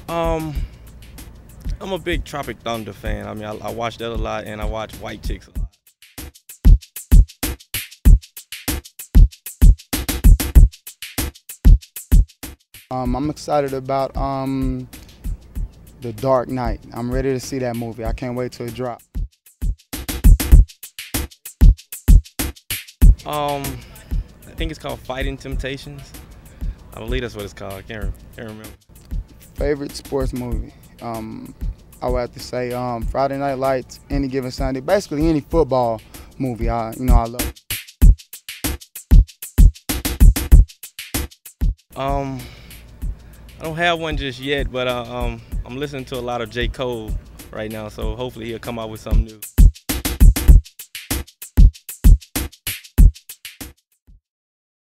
Um, I'm a big Tropic Thunder fan. I mean, I watch that a lot, and I watch White Chicks a lot. I'm excited about The Dark Knight. I'm ready to see that movie. I can't wait till it drops. I think it's called Fighting Temptations. I believe that's what it's called. I can't remember. Favorite sports movie? I would have to say Friday Night Lights, Any Given Sunday, basically any football movie. I love it. I don't have one just yet, but I'm listening to a lot of J. Cole right now, so hopefully he'll come out with something new.